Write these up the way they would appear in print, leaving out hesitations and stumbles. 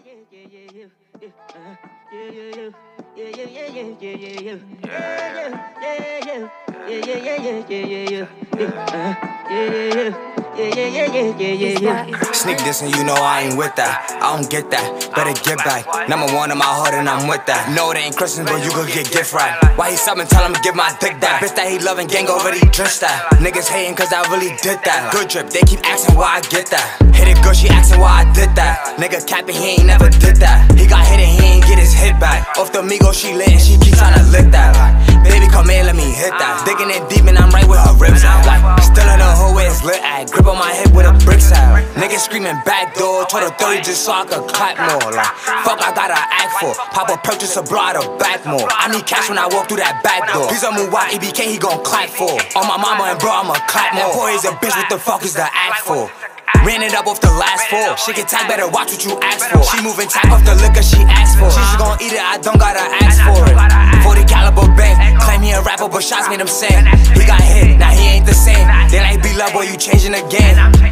Sneak this and you know I ain't with that. I don't get that, better get back. Number one in my heart and I'm with that. No, it ain't Christmas, but you could get gift wrap. Why he subbing, tell him to give my dick that. Bitch that he loving, gang already drenched that. Niggas hating cause I really did that. Good drip, they keep asking why I get that. Hit it good, she asking why I did that. Nigga capping, he ain't never did that. He got hit and he ain't get his hit back. Off the Migo, she lit and she keep tryna lick that. Baby come here, let me hit that. Digging it deep and I'm right where her ribs at. Like, still in the hole where it's lit at. Grip on my hip with a brick at. Niggas screaming back door, told her 30 just so I could clap more. Like, fuck I gotta act for. Pop a purchase a bra to back more. I need cash when I walk through that back door. Please don't move why EBK he gon' clap for. On my mama and bro I'ma clap more. Boy is a bitch, what the fuck is the act for? Ran it up off the last four. She get tight, better watch what you ask for. She moving tight off the liquor she asked for. She just gon' eat it, I don't gotta ask for it. 40 caliber bang, claim he a rapper but shots made him sing. He got hit, now he ain't the same. They like B-Love, boy, you changing again.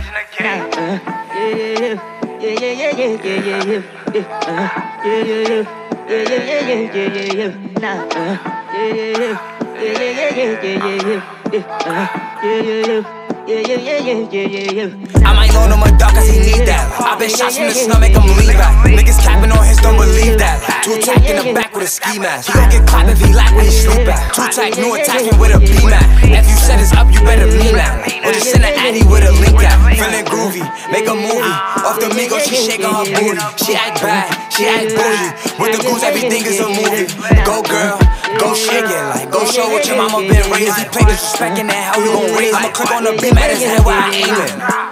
I might loan him a dog cause he need that. I been shots from the stomach, make him leave back. Niggas capping on his, don't believe that. Too tight in the back with a ski mask. He gon' get clapped if he lack when he sleep at. Too tight, new attachment with a B-Mac. If you set us up, you better mean that. Or just send an addy with a link at. Feeling groovy, make a movie. Off the Migo, she shaking her booty. She act bad, she act bougie. With the goose, everything is a movie. Go girl, go shake it like. Go show what your mama been raised. He play disrespecting that, how you gon' raise. I'ma click on the beam at his head while I aim it.